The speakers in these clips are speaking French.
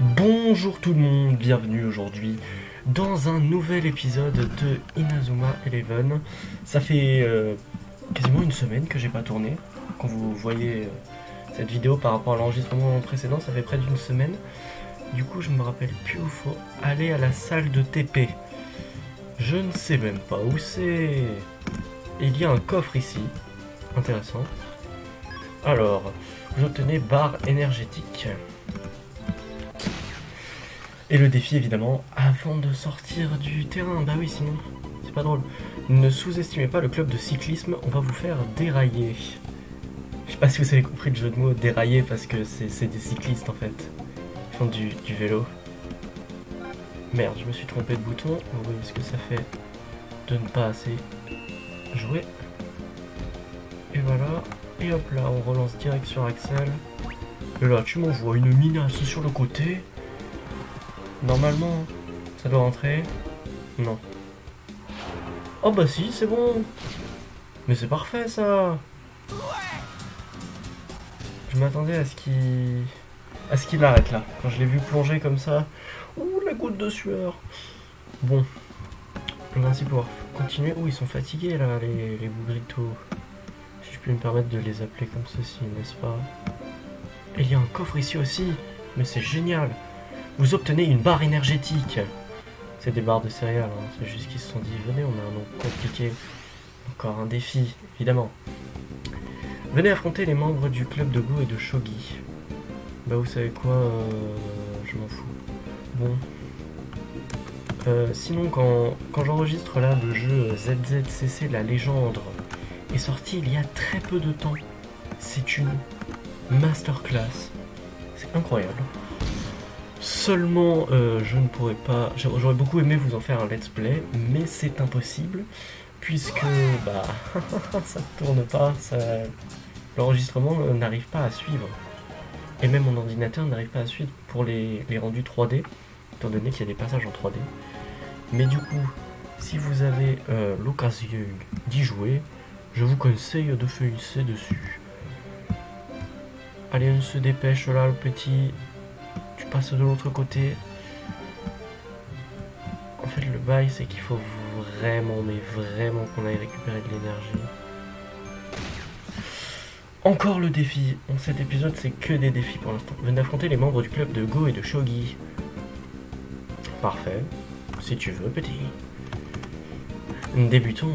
Bonjour tout le monde, bienvenue aujourd'hui dans un nouvel épisode de Inazuma Eleven. Ça fait quasiment une semaine que j'ai pas tourné. Quand vous voyez cette vidéo par rapport à l'enregistrement précédent, ça fait près d'une semaine. Du coup je me rappelle plus où faut aller à la salle de TP. Je ne sais même pas où c'est. Il y a un coffre ici, intéressant. Alors, vous obtenez barre énergétique. Et le défi évidemment, avant de sortir du terrain, bah oui sinon, c'est pas drôle. Ne sous-estimez pas le club de cyclisme, on va vous faire dérailler. Je sais pas si vous avez compris le jeu de mots, dérailler, parce que c'est des cyclistes en fait. Ils font du vélo. Merde, je me suis trompé de bouton, vous voyez ce que ça fait de ne pas assez jouer. Et voilà, et hop là, on relance direct sur Axel. Et là, tu m'envoies une minace sur le côté. Normalement, ça doit rentrer. Non. Oh bah si, c'est bon. Mais c'est parfait ça. Je m'attendais à ce qu'il arrête là. Quand je l'ai vu plonger comme ça. Ouh, la goutte de sueur. Bon. On va ainsi pouvoir continuer. Ouh, ils sont fatigués là, les bougritos. Si je puis me permettre de les appeler comme ceci, n'est-ce pas? Et il y a un coffre ici aussi. Mais c'est génial. Vous obtenez une barre énergétique. C'est des barres de céréales, hein. C'est juste qu'ils se sont dit, venez, on a un nom compliqué. Encore un défi, évidemment. Venez affronter les membres du club de Go et de Shogi. Bah vous savez quoi, je m'en fous. Bon. Sinon, quand j'enregistre là le jeu ZZCC La Légende est sorti il y a très peu de temps. C'est une masterclass. C'est incroyable. Seulement, je ne pourrais pas... J'aurais beaucoup aimé vous en faire un let's play, mais c'est impossible, puisque, bah, ça ne tourne pas, l'enregistrement n'arrive pas à suivre. Et même mon ordinateur n'arrive pas à suivre pour les rendus 3D, étant donné qu'il y a des passages en 3D. Mais du coup, si vous avez l'occasion d'y jouer, je vous conseille de foncer dessus. Allez, on se dépêche là, le petit... Tu passes de l'autre côté. En fait, le bail, c'est qu'il faut vraiment, mais vraiment qu'on aille récupérer de l'énergie. Encore le défi. Bon, cet épisode, c'est que des défis pour l'instant. Venez affronter les membres du club de Go et de Shogi. Parfait. Si tu veux, petit. Débutons.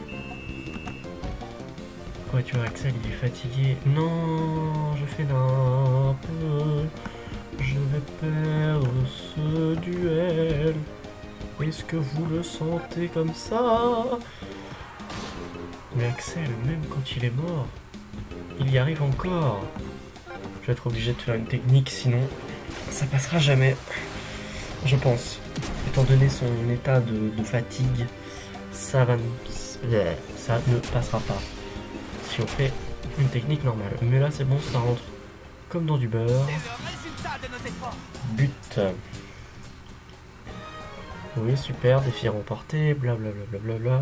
Ouais, tu vois, Axel, il est fatigué. Non, je fais d'un peu. Je vais perdre ce duel. Est-ce que vous le sentez comme ça? Mais Axel, même quand il est mort, il y arrive encore. Je vais être obligé de faire une technique, sinon ça passera jamais. Je pense. Étant donné son état de fatigue, ça ne passera pas. Si on fait une technique normale. Mais là c'est bon, ça rentre comme dans du beurre. But. Oui, super, défi remporté, blablabla.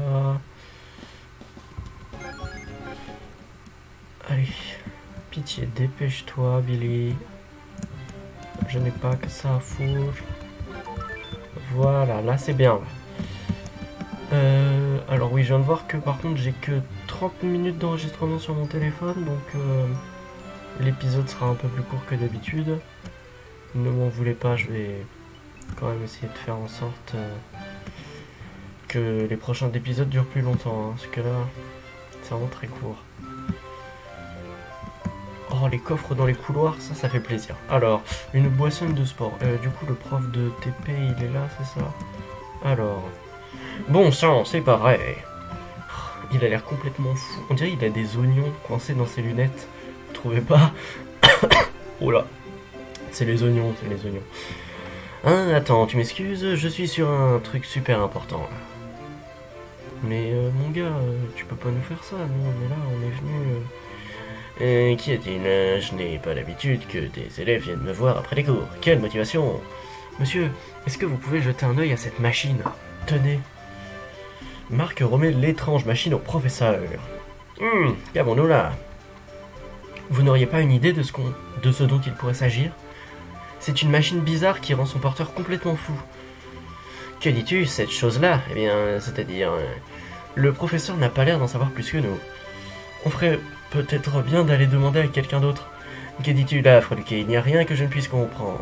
Allez, pitié, dépêche-toi, Billy. Je n'ai pas que ça à foutre. Voilà, là c'est bien. Alors oui, je viens de voir que par contre j'ai que 30 minutes d'enregistrement sur mon téléphone, donc l'épisode sera un peu plus court que d'habitude. Ne m'en voulez pas, je vais quand même essayer de faire en sorte que les prochains épisodes durent plus longtemps, hein, parce que là, c'est vraiment très court. Oh, les coffres dans les couloirs, ça fait plaisir. Alors, une boisson de sport. Du coup, le prof de TP, il est là, c'est ça? Alors, bon sang, c'est pas vrai. Il a l'air complètement fou. On dirait qu'il a des oignons coincés dans ses lunettes. Vous trouvez pas? Oh là. C'est les oignons, c'est les oignons. Hein, attends, tu m'excuses, je suis sur un truc super important là. Mais mon gars, tu peux pas nous faire ça, nous on est là, on est venu... Qu'y a-t-il? Je n'ai pas l'habitude que des élèves viennent me voir après les cours. Quelle motivation! Monsieur, est-ce que vous pouvez jeter un œil à cette machine? Tenez. Marc remet l'étrange machine au professeur. Qu'avons-nous là? Vous n'auriez pas une idée de ce dont il pourrait s'agir? C'est une machine bizarre qui rend son porteur complètement fou. Que dis-tu, cette chose-là? Eh bien, c'est-à-dire... le professeur n'a pas l'air d'en savoir plus que nous. On ferait peut-être bien d'aller demander à quelqu'un d'autre. Que dis-tu là, Freluquet? Il n'y a rien que je ne puisse comprendre.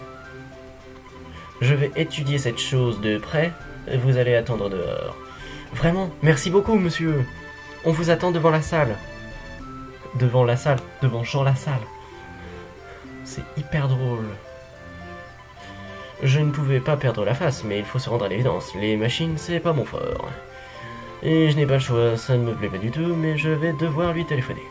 Je vais étudier cette chose de près, et vous allez attendre dehors. Vraiment, merci beaucoup, monsieur. On vous attend devant la salle. Devant la salle, devant Jean Lassalle. C'est hyper drôle. Je ne pouvais pas perdre la face, mais il faut se rendre à l'évidence. Les machines, c'est pas mon fort. Et je n'ai pas le choix, ça ne me plaît pas du tout, mais je vais devoir lui téléphoner.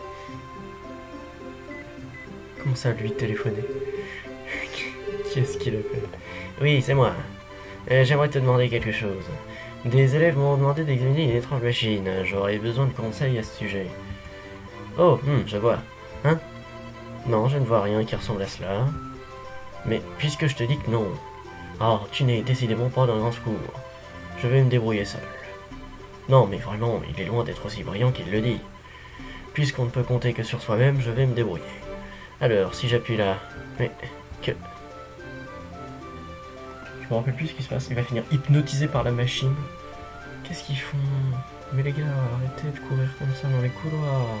Comment ça, lui téléphoner? Qu'est-ce qu'il appelle? Oui, c'est moi. J'aimerais te demander quelque chose. Des élèves m'ont demandé d'examiner une étrange machine. J'aurais besoin de conseils à ce sujet. Oh, je vois. Hein? Non, je ne vois rien qui ressemble à cela. Mais puisque je te dis que non... Oh, tu n'es décidément pas dans le grand secours. Je vais me débrouiller seul. Non, mais vraiment, il est loin d'être aussi brillant qu'il le dit. Puisqu'on ne peut compter que sur soi-même, je vais me débrouiller. Alors, si j'appuie là... Mais... que... Je me rappelle plus ce qui se passe. Il va finir hypnotisé par la machine. Qu'est-ce qu'ils font? Mais les gars, arrêtez de courir comme ça dans les couloirs.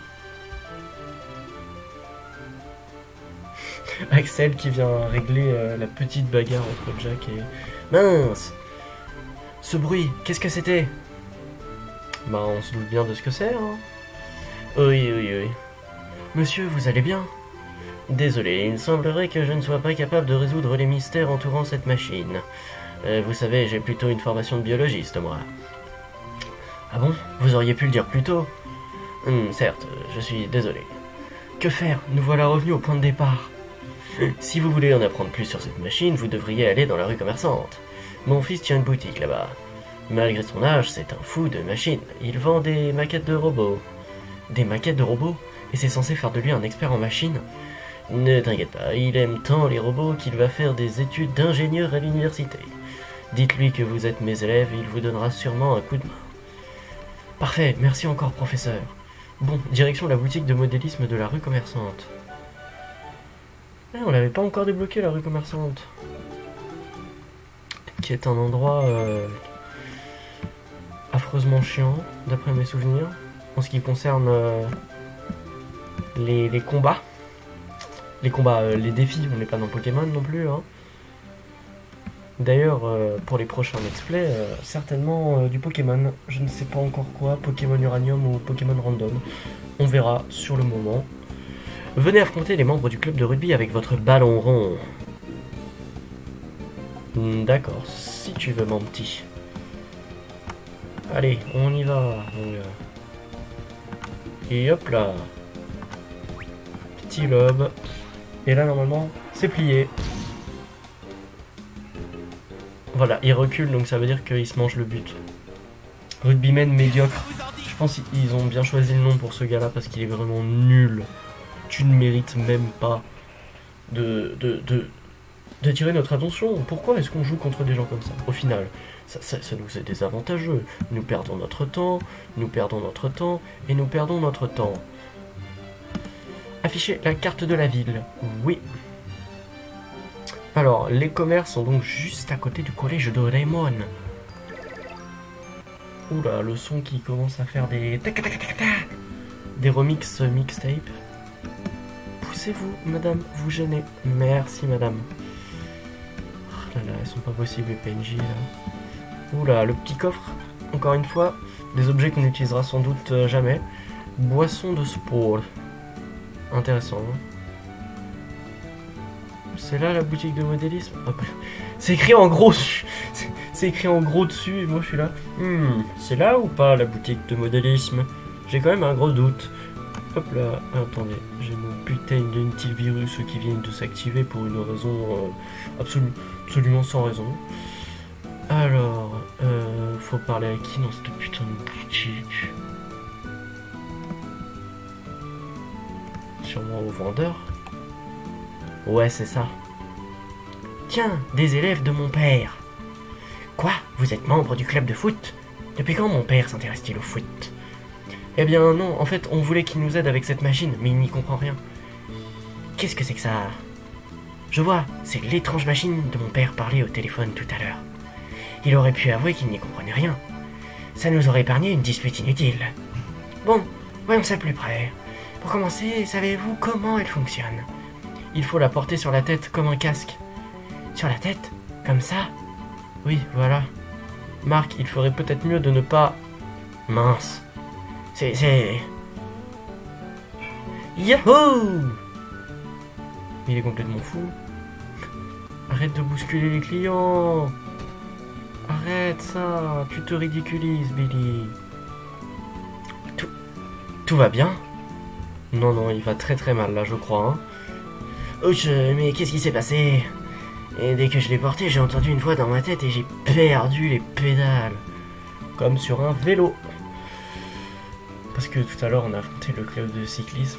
Axel qui vient régler la petite bagarre entre Jack et... Mince! Ce bruit, qu'est-ce que c'était? Bah, on se doute bien de ce que c'est, hein. Oui. Monsieur, vous allez bien? Désolé, il semblerait que je ne sois pas capable de résoudre les mystères entourant cette machine. Vous savez, j'ai plutôt une formation de biologiste, moi. Ah bon? Vous auriez pu le dire plus tôt. Certes, je suis désolé. Que faire? Nous voilà revenus au point de départ. Si vous voulez en apprendre plus sur cette machine, vous devriez aller dans la rue commerçante. Mon fils tient une boutique là-bas. Malgré son âge, c'est un fou de machine. Il vend des maquettes de robots. Des maquettes de robots? Et c'est censé faire de lui un expert en machine? Ne t'inquiète pas, il aime tant les robots qu'il va faire des études d'ingénieur à l'université. Dites-lui que vous êtes mes élèves et il vous donnera sûrement un coup de main. Parfait, merci encore, professeur. Bon, direction la boutique de modélisme de la rue commerçante. On n'avait pas encore débloqué la rue commerçante. Qui est un endroit affreusement chiant, d'après mes souvenirs, en ce qui concerne les combats. Les défis, on n'est pas dans Pokémon non plus. Hein. D'ailleurs, pour les prochains let's-play, certainement du Pokémon. Je ne sais pas encore quoi, Pokémon Uranium ou Pokémon Random. On verra sur le moment. Venez affronter les membres du club de rugby avec votre ballon rond. D'accord, si tu veux, mon petit. Allez, on y va. Et hop là. Petit lobe. Et là, normalement, c'est plié. Voilà, il recule, donc ça veut dire qu'il se mange le but. Rugbyman médiocre. Je pense qu'ils ont bien choisi le nom pour ce gars-là parce qu'il est vraiment nul. Tu ne mérites même pas d'attirer notre attention. Pourquoi est-ce qu'on joue contre des gens comme ça? Au final, ça nous est désavantageux. Nous perdons notre temps, nous perdons notre temps, et nous perdons notre temps. Afficher la carte de la ville. Oui. Alors, les commerces sont donc juste à côté du collège de Raymond. Oula, le son qui commence à faire des remix mixtape. Poussez-vous, madame, vous gênez. Merci, madame. Oh là là, elles sont pas possibles, les PNJ, là. Oula, le petit coffre, encore une fois. Des objets qu'on n'utilisera sans doute jamais. Boisson de sport. Intéressant. Hein. C'est là la boutique de modélisme. C'est écrit en gros. C'est écrit en gros dessus et moi je suis là. C'est là ou pas la boutique de modélisme? J'ai quand même un gros doute. Hop là, attendez, j'ai mon putain d'antivirus qui vient de s'activer pour une raison absolument sans raison. Alors, faut parler à qui dans cette putain de boutique? Sûrement au vendeur. Ouais, c'est ça. Tiens, des élèves de mon père. Quoi? Vous êtes membre du club de foot? Depuis quand mon père s'intéresse-t-il au foot? Eh bien non, en fait, on voulait qu'il nous aide avec cette machine, mais il n'y comprend rien. Qu'est-ce que c'est que ça? Je vois, c'est l'étrange machine dont mon père parlait au téléphone tout à l'heure. Il aurait pu avouer qu'il n'y comprenait rien. Ça nous aurait épargné une dispute inutile. Bon, voyons ça plus près. Pour commencer, savez-vous comment elle fonctionne? Il faut la porter sur la tête comme un casque. Sur la tête? Comme ça? Oui, voilà. Marc, il ferait peut-être mieux de ne pas... Mince. C'est... Yahoo! Il est complètement fou. Arrête de bousculer les clients. Arrête ça. Tu te ridiculises, Billy. Tout va bien? Non, il va très très mal là, je crois. Hein. Ouch, mais qu'est-ce qui s'est passé? Et dès que je l'ai porté, j'ai entendu une voix dans ma tête et j'ai perdu les pédales. Comme sur un vélo. Parce que tout à l'heure, on a affronté le club de cyclisme.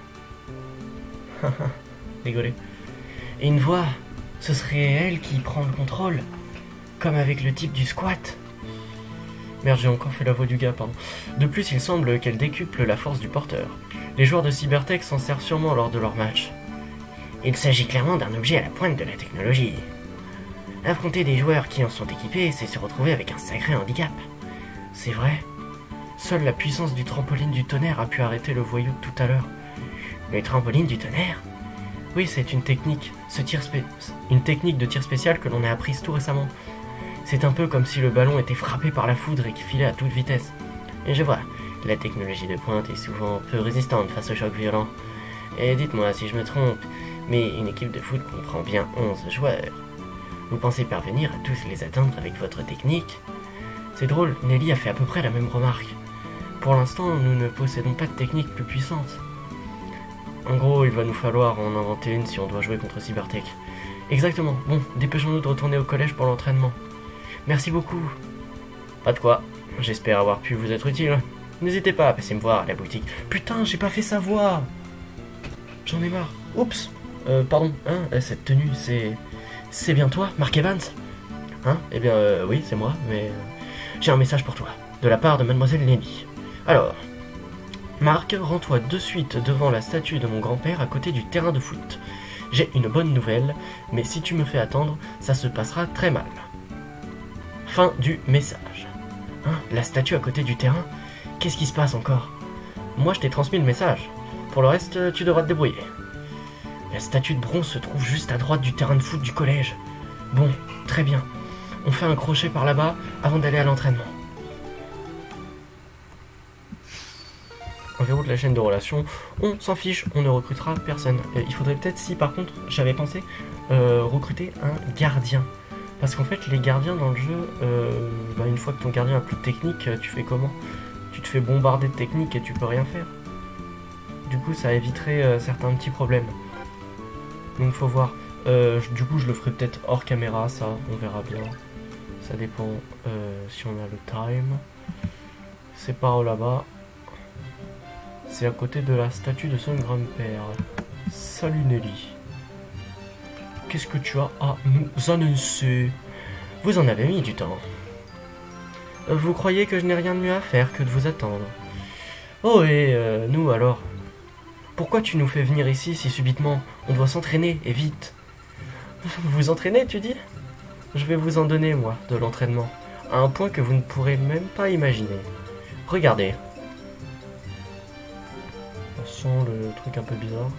Rigolez. Et une voix, ce serait elle qui prend le contrôle. Comme avec le type du squat. Merde, j'ai encore fait la voix du gars, pardon. De plus, il semble qu'elle décuple la force du porteur. Les joueurs de Cybertech s'en servent sûrement lors de leur match. Il s'agit clairement d'un objet à la pointe de la technologie. Affronter des joueurs qui en sont équipés, c'est se retrouver avec un sacré handicap. C'est vrai. Seule la puissance du trampoline du tonnerre a pu arrêter le voyou de tout à l'heure. Le trampoline du tonnerre? Oui, c'est une technique, une technique de tir spécial que l'on a apprise tout récemment. C'est un peu comme si le ballon était frappé par la foudre et qu'il filait à toute vitesse. Et je vois, la technologie de pointe est souvent peu résistante face aux chocs violents. Et dites-moi si je me trompe, mais une équipe de foot comprend bien 11 joueurs. Vous pensez parvenir à tous les atteindre avec votre technique? C'est drôle, Nelly a fait à peu près la même remarque. Pour l'instant, nous ne possédons pas de technique plus puissante. En gros, il va nous falloir en inventer une si on doit jouer contre Cybertech. Exactement. Bon, dépêchons-nous de retourner au collège pour l'entraînement. Merci beaucoup. Pas de quoi. J'espère avoir pu vous être utile. N'hésitez pas à passer me voir à la boutique. Putain, j'ai pas fait sa voix. J'en ai marre. Oups. Pardon. Hein, cette tenue, c'est bien toi, Mark Evans? Hein? Eh bien, oui, c'est moi, mais... j'ai un message pour toi, de la part de Mademoiselle Nelly. Alors... Marc, rends-toi de suite devant la statue de mon grand-père à côté du terrain de foot. J'ai une bonne nouvelle, mais si tu me fais attendre, ça se passera très mal. Fin du message. Hein, la statue à côté du terrain? Qu'est-ce qui se passe encore? Moi, je t'ai transmis le message. Pour le reste, tu devras te débrouiller. La statue de bronze se trouve juste à droite du terrain de foot du collège. Bon, très bien. On fait un crochet par là-bas avant d'aller à l'entraînement. On verrouille la chaîne de relations, on s'en fiche, on ne recrutera personne. Il faudrait peut-être, si par contre, j'avais pensé, recruter un gardien. Parce qu'en fait, les gardiens dans le jeu, une fois que ton gardien a plus de technique, tu fais comment? Tu te fais bombarder de technique et tu peux rien faire. Du coup, ça éviterait certains petits problèmes. Donc faut voir. Du coup, je le ferai peut-être hors caméra, ça, on verra bien. Ça dépend si on a le time. C'est par là-bas. C'est à côté de la statue de son grand-père. Salut Nelly. Qu'est-ce que tu as à nous annoncer? Vous en avez mis du temps. Vous croyez que je n'ai rien de mieux à faire que de vous attendre? Oh et nous alors? Pourquoi tu nous fais venir ici si subitement? On doit s'entraîner et vite. Vous entraînez, tu dis? Je vais vous en donner, moi, de l'entraînement. À un point que vous ne pourrez même pas imaginer. Regardez. On sent le truc un peu bizarre.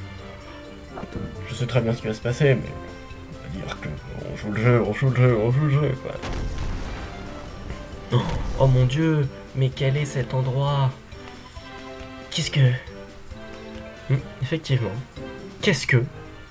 Je sais très bien ce qui va se passer, mais on va dire que on joue le jeu, quoi. Oh mon dieu, mais quel est cet endroit? Qu'est-ce que... effectivement. Qu'est-ce que...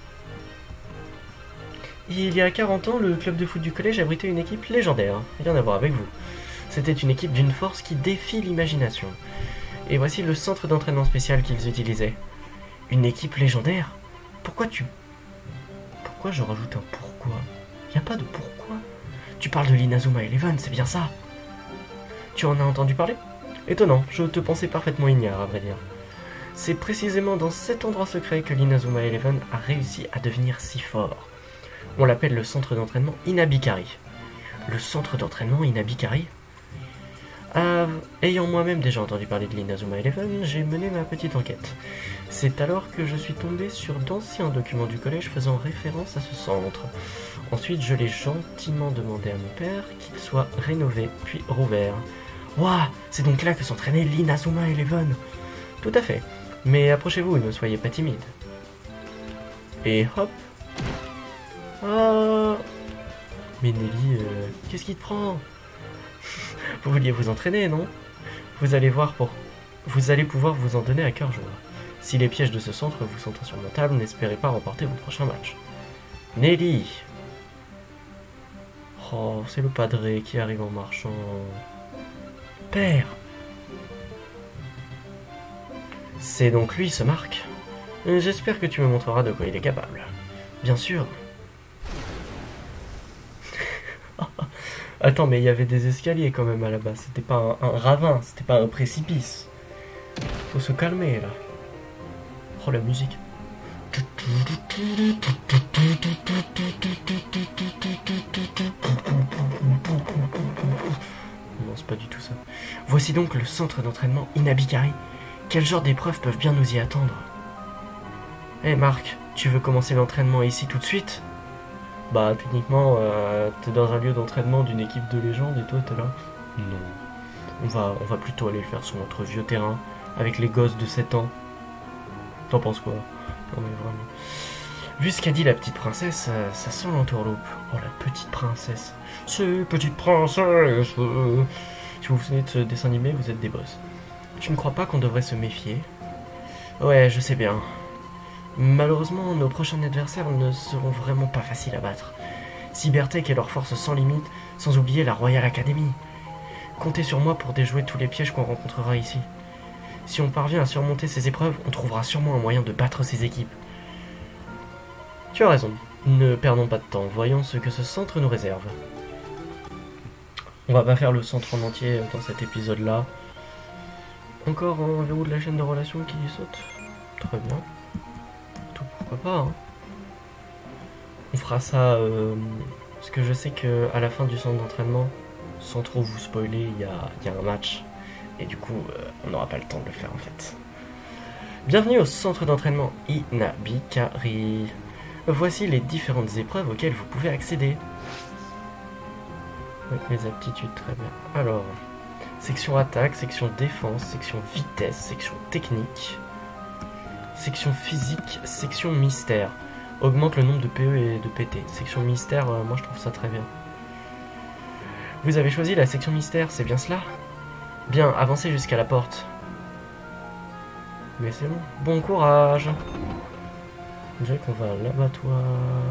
Il y a 40 ans, le club de foot du collège abritait une équipe légendaire. Rien à voir avec vous. C'était une équipe d'une force qui défie l'imagination. Et voici le centre d'entraînement spécial qu'ils utilisaient. Une équipe légendaire? Pourquoi je rajoute un pourquoi? Y a pas de pourquoi. Tu parles de l'Inazuma Eleven, c'est bien ça? Tu en as entendu parler? Étonnant, je te pensais parfaitement ignare, à vrai dire. C'est précisément dans cet endroit secret que l'Inazuma Eleven a réussi à devenir si fort. On l'appelle le centre d'entraînement Inabikari. Le centre d'entraînement Inabikari? Ayant moi-même déjà entendu parler de l'Inazuma Eleven, j'ai mené ma petite enquête. C'est alors que je suis tombé sur d'anciens documents du collège faisant référence à ce centre. Ensuite, je l'ai gentiment demandé à mon père qu'il soit rénové, puis rouvert. Ouah, c'est donc là que s'entraînait l'Inazuma Eleven. Tout à fait. Mais approchez-vous et ne soyez pas timide. Et hop. Ah. Mais Nelly, qu'est-ce qui te prend? Vous vouliez vous entraîner, non? Vous allez pouvoir vous en donner à cœur joie. Si les pièges de ce centre vous sont insurmontables, n'espérez pas remporter votre prochain match. Nelly. Oh, c'est le padré qui arrive en marchant. Père. C'est donc lui, ce Marc. J'espère que tu me montreras de quoi il est capable. Bien sûr. Attends, mais il y avait des escaliers quand même à la base. C'était pas un ravin, c'était pas un précipice. Faut se calmer là. Oh la musique. Non, c'est pas du tout ça. Voici donc le centre d'entraînement Inabikari. Quel genre d'épreuves peuvent bien nous y attendre? Hé Marc, tu veux commencer l'entraînement ici tout de suite? Bah techniquement, t'es dans un lieu d'entraînement d'une équipe de légende et toi t'es là? Non. On va plutôt aller le faire sur notre vieux terrain, avec les gosses de 7 ans. T'en penses quoi? Non mais vraiment. Vu ce qu'a dit la petite princesse, ça sent l'entourloupe. Oh la petite princesse. C'est petite princesse. Si vous vous souvenez de ce dessin animé, vous êtes des boss. Tu ne crois pas qu'on devrait se méfier? Ouais, je sais bien. Malheureusement, nos prochains adversaires ne seront vraiment pas faciles à battre. Cybertech et leur force sans limite, sans oublier la Royal Academy. Comptez sur moi pour déjouer tous les pièges qu'on rencontrera ici. Si on parvient à surmonter ces épreuves, on trouvera sûrement un moyen de battre ces équipes. Tu as raison. Ne perdons pas de temps, voyons ce que ce centre nous réserve. On va pas faire le centre en entier dans cet épisode-là. Encore un verrou de la chaîne de relations qui saute. Très bien. Pourquoi pas, hein. On fera ça parce que je sais que à la fin du centre d'entraînement, sans trop vous spoiler, il y a un match et du coup on n'aura pas le temps de le faire en fait. Bienvenue au centre d'entraînement Inabikari. Voici les différentes épreuves auxquelles vous pouvez accéder. Oui, les aptitudes, très bien. Alors, section attaque, section défense, section vitesse, section technique. Section physique, section mystère. Augmente le nombre de PE et de PT. Section mystère, moi je trouve ça très bien. Vous avez choisi la section mystère, c'est bien cela? Bien, avancez jusqu'à la porte. Mais c'est bon. Bon courage. On dirait qu'on va à l'abattoir.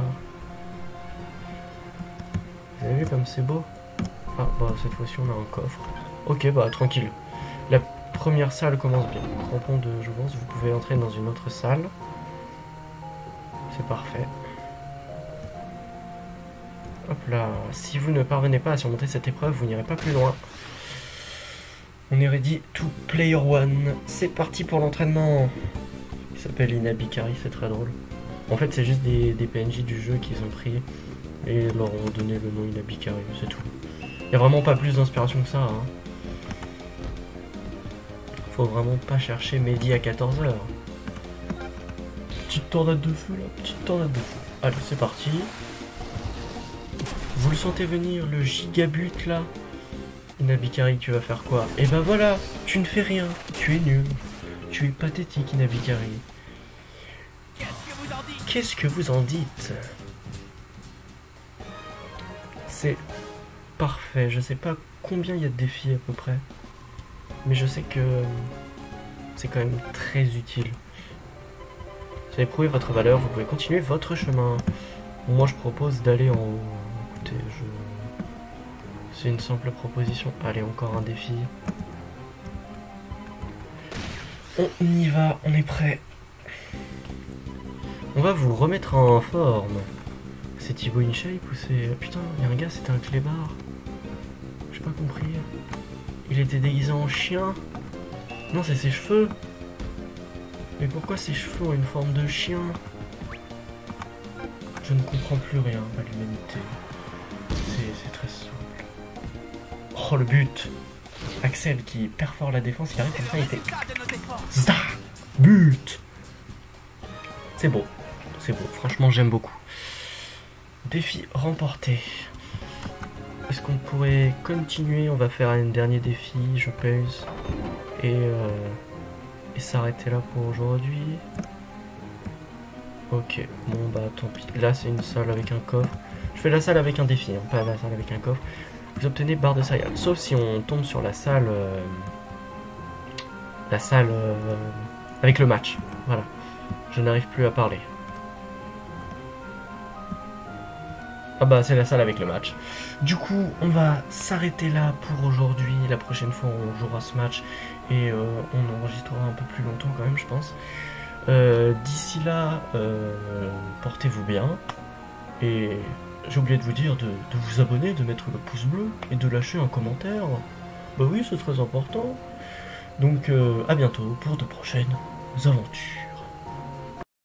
Vous avez vu comme c'est beau? Ah, bah cette fois-ci on a un coffre. Ok, bah tranquille. La première salle commence bien. Crampon de jouvence, vous pouvez entrer dans une autre salle. C'est parfait. Hop là. Si vous ne parvenez pas à surmonter cette épreuve, vous n'irez pas plus loin. On est ready to player one. C'est parti pour l'entraînement. Il s'appelle Inabikari, c'est très drôle. En fait, c'est juste des PNJ du jeu qu'ils ont pris et leur ont donné le nom Inabikari, c'est tout. Il n'y a vraiment pas plus d'inspiration que ça, hein. Faut vraiment pas chercher midi à 14h. Petite tornade de feu là, petite tornade de feu. Allez, c'est parti. Vous le sentez venir, le gigabut là? Inabikari, tu vas faire quoi? Et ben voilà, tu ne fais rien, tu es nul. Tu es pathétique, Inabikari. Qu'est-ce que vous en dites? C'est parfait, je sais pas combien il y a de défis à peu près. Mais je sais que c'est quand même très utile. Vous avez prouvé votre valeur, vous pouvez continuer votre chemin. Moi je propose d'aller en haut. Écoutez, c'est une simple proposition. Allez, encore un défi. On y va, on est prêt. On va vous remettre en forme. C'est Thibaut InShape ou c'est... Putain, il y a un gars, c'était un clébard. J'ai pas compris. Il était déguisé en chien. Non, c'est ses cheveux. Mais pourquoi ses cheveux ont une forme de chien? Je ne comprends plus rien à l'humanité. C'est très simple. Oh, le but. Axel qui perfore la défense, il arrive comme ça, il fait Zda but. C'est beau, franchement j'aime beaucoup. Défi remporté. Est-ce qu'on pourrait continuer? On va faire un dernier défi, je pense. Et s'arrêter là pour aujourd'hui. Ok, bon bah tant pis. Là c'est une salle avec un coffre. Je fais la salle avec un défi, hein, pas la salle avec un coffre. Vous obtenez barre de céréales. Sauf si on tombe sur la salle... avec le match. Voilà. Je n'arrive plus à parler. Ah bah c'est la salle avec le match. Du coup on va s'arrêter là pour aujourd'hui. La prochaine fois on jouera ce match. Et on enregistrera un peu plus longtemps quand même je pense. D'ici là, portez-vous bien. Et j'ai oublié de vous dire de vous abonner, de mettre le pouce bleu et de lâcher un commentaire. Bah oui, c'est très important. Donc à bientôt pour de prochaines aventures.